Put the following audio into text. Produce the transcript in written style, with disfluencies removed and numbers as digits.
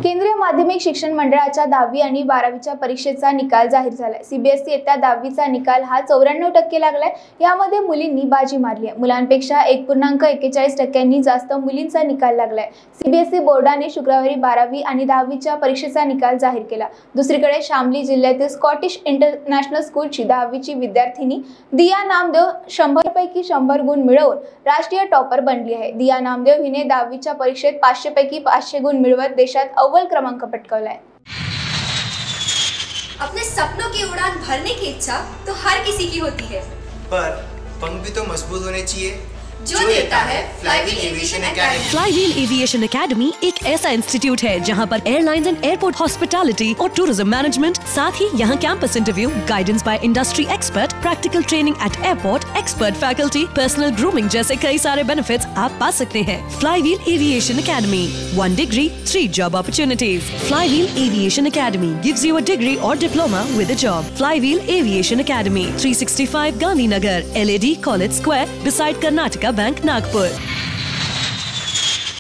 केंद्रीय माध्यमिक शिक्षण मंडळाच्या 10वी आणि 12वीच्या परीक्षेचा निकाल जाहीर झालाय। सीबीएसई इयत्ता 10वीचा निकाल हा 94% लागलाय। यामध्ये मुलींनी बाजी मारली आहे। मुलांपेक्षा 1.41% जास्त मुलींचा निकाल लागलाय। सीबीएसई बोर्डाने शुक्रवारी 12वी आणि 10वीच्या परीक्षेचा निकाल जाहीर केला। दुसरीकडे शामली जिल्ह्यातील स्कॉटिश इंटरनॅशनल स्कूलची 10वीची विद्यार्थिनी दिया नामदेव 100 पैकी 100 गुण मिळवून राष्ट्रीय टॉपर बनली आहे। दिया नामदेव हिने 10वीच्या परीक्षेत 500 पैकी 500 गुण मिळवत देशात अव्वल क्रमांक पटकावलाय। अपने सपनों की उड़ान भरने की इच्छा तो हर किसी की होती है, पर पंख भी तो मजबूत होने चाहिए जो देता है Flywheel Aviation Academy. Flywheel Aviation Academy एक ऐसा इंस्टीट्यूट है जहां पर एयरलाइंस एंड एयरपोर्ट हॉस्पिटैलिटी और टूरिज्म मैनेजमेंट, साथ ही यहां campus interview, guidance by industry expert, practical training at airport, expert faculty, personal grooming जैसे कई सारे बेनिफिट्स आप पा सकते हैं। Flywheel Aviation Academy, 1 degree 3 job opportunities. Flywheel Aviation Academy gives you a degree और diploma with a job. Flywheel Aviation academy, 365 Gandhinagar, LAD college square, beside Karnataka Bank, Nagpur.